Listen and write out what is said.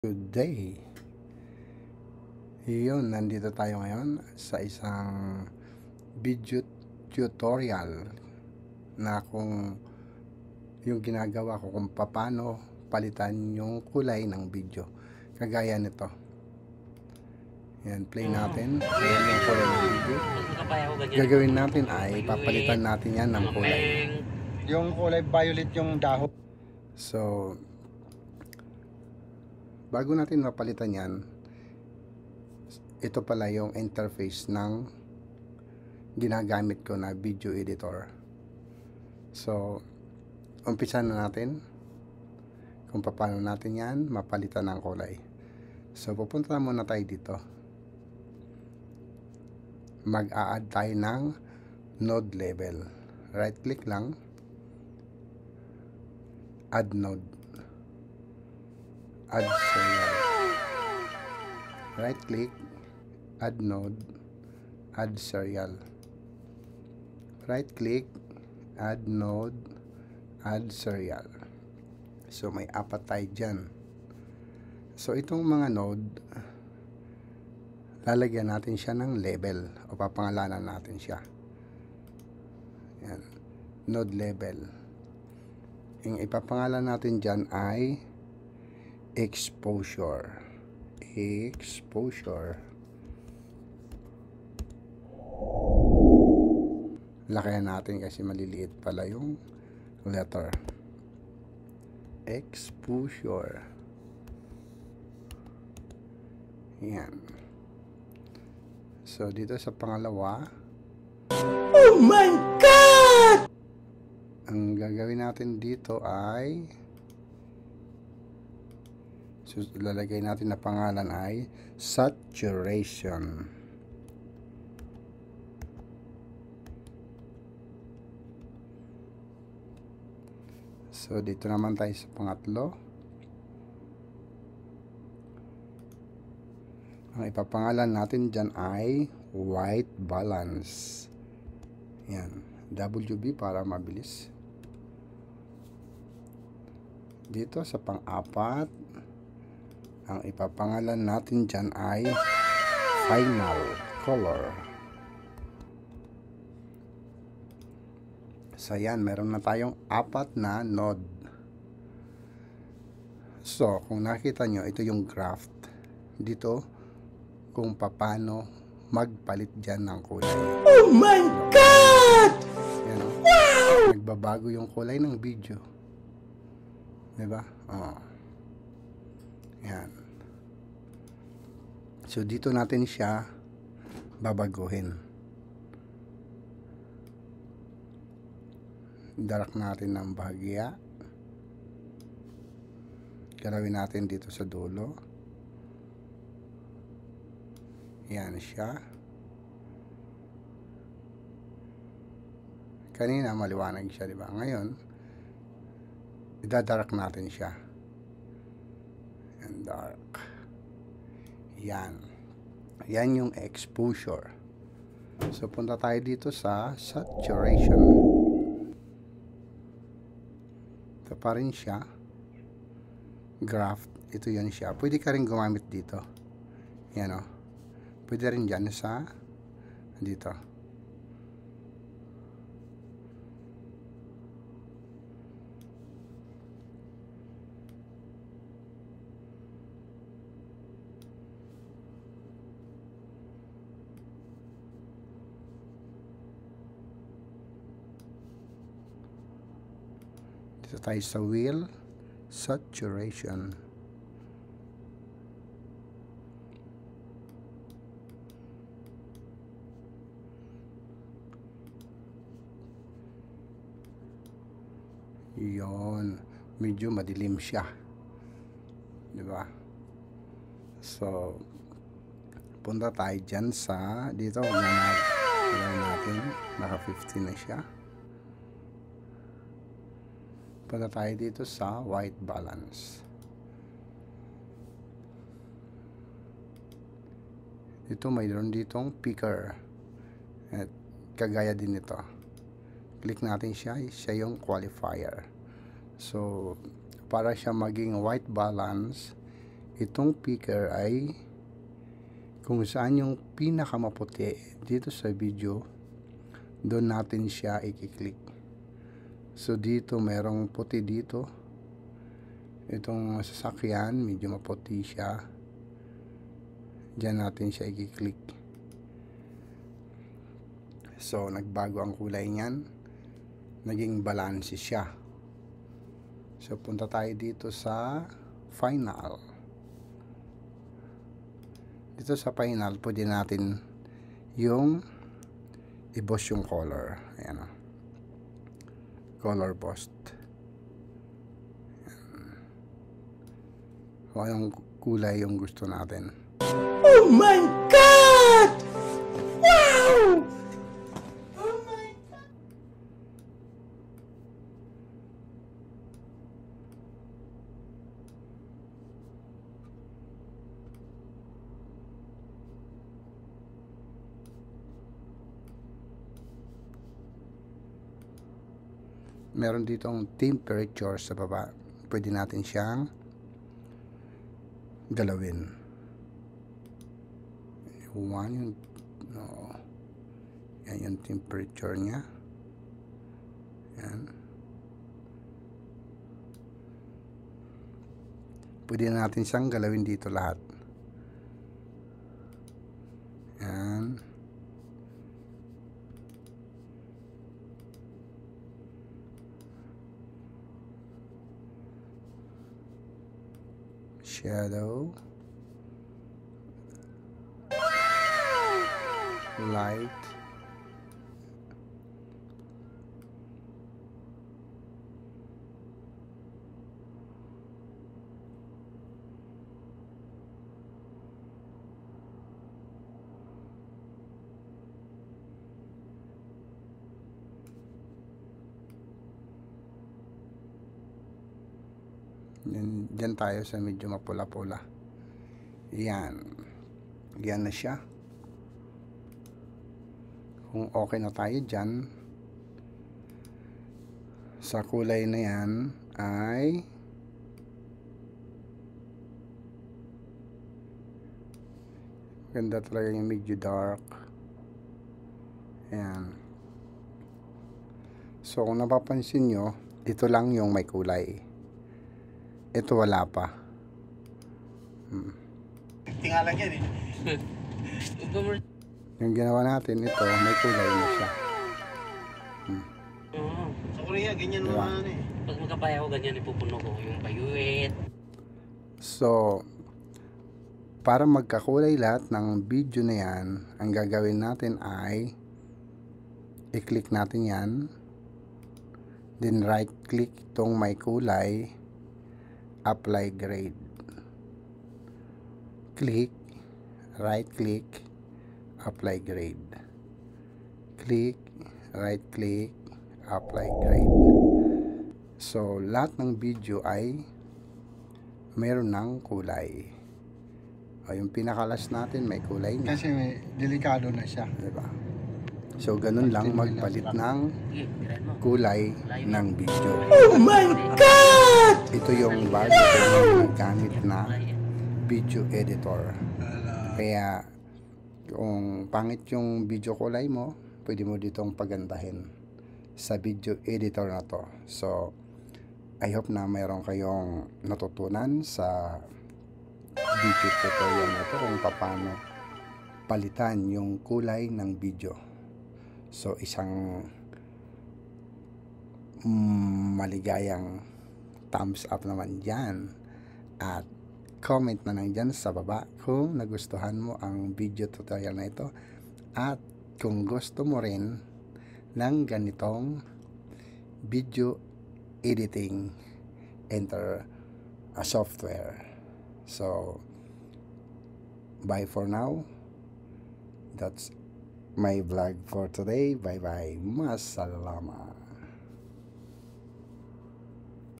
Good day. Yun, nandito tayo ngayon sa isang video tutorial na kung yung ginagawa ko kung paano palitan yung kulay ng video. Kagaya nito. Yan, play natin. Ayan yung kulay ng video. Gagawin natin ay papalitan natin yan ng kulay. Yung kulay violet yung dahon. So, bago natin mapalitan yan, ito pala yung interface ng ginagamit ko na video editor. So, umpisa na natin kung paano natin yan mapalitan ng kulay. So, pupunta muna tayo dito. Mag-a-add tayo ng node level. Right click lang. Add node. Add serial. Right click, add node, add serial. Right click, add node, add serial. So may apat tayo dyan. So itong mga node, lalagyan natin siya ng label o papangalanan natin siya. Yan. Node label. Yung ipapangalan natin dyan ay exposure. Lakayan natin kasi maliliit pala yung letter. Exposure. Yan. So dito sa pangalawa, oh my God! Ang gagawin natin dito ay lalagay natin na pangalan ay saturation. So dito naman tayo sa pangatlo. Ang ipapangalan natin dyan ay white balance. Yan, WB para mabilis. Dito sa pang-apat, ang ipapangalan natin dyan ay final color. So yan, meron na tayong apat na node. So kung nakita nyo, ito yung graph dito kung paano magpalit dyan ng kulay. Oh my God! Yan, wow! Nagbabago yung kulay ng video, diba? Yan. So dito natin siya babaguhin. Darak natin ng bahagya. Galawin natin dito sa dulo. Yan siya. Kanina maliwanag siya, diba? Ngayon, idadarak natin siya. And dark. Yan. Yan yung exposure. So, punta tayo dito sa saturation. Ito pa rin siya. Graph. Ito yan siya. Pwede ka rin gumamit dito. Yan o. Pwede rin dyan sa dito. Dito tayo sa wheel, saturation. Yon, medyo madilim siya, diba? So punta tayo dyan sa dito, natin naka 15 na siya. Punta tayo dito sa white balance. Dito mayroon ditong picker at kagaya din ito. Click natin siya yung qualifier. So para siya maging white balance, itong picker ay kung saan yung pinakamaputi dito sa video, doon natin siya i-click. So dito merong puti dito, itong sasakyan medyo maputi siya, dyan natin siya i-click. So nagbago ang kulay niyan, naging balance siya. So punta tayo dito sa final. Dito sa final pwede natin yung i-boss yung color. Ayan o, color boss. Kung anong kulay yung gusto natin. Oh my God! Wow! Oh my God! Meron ditong temperature sa baba. Pwede natin siyang galawin. Yung no. Yan yung temperature niya. Yan. Pwede natin siyang galawin dito lahat. Yan. Shadow, light, dyan tayo sa medyo mapula-pula. Yan na siya. Kung okay na tayo dyan, sa kulay na yan ay ganda talaga yung medyo dark. Yan. So kung napapansin nyo, ito lang yung may kulay, ito wala pa. Tingalan yan eh. Yung ginawa natin, ito may kulay na siya. Sa Korea, ganyan diba? naman eh. Pag magkapaya ko, ganyan ipupuno ko yung payuit. So para magkakulay lahat ng video na yan, ang gagawin natin ay i-click natin yan, then right click itong may kulay, apply grade, click, right click, apply grade, click, right click, apply grade. So lahat ng video ay meron ng kulay. O, yung pinakalas natin may kulay na. Kasi may delikado na siya. Diba? So ganun lang magpalit ng kulay ng video. Oh my God! Ito yung bago kong gamit na video editor. Kaya kung pangit yung video kulay mo, pwede mo ditong pagandahin sa video editor na to. So I hope na mayroon kayong natutunan sa video tutorial na to kung paano palitan yung kulay ng video. So isang maligayang thumbs up naman dyan, at comment na lang dyan sa baba kung nagustuhan mo ang video tutorial na ito, at kung gusto mo rin ng ganitong video editing software. So bye for now. That's my vlog for today. Bye bye. Masalamat.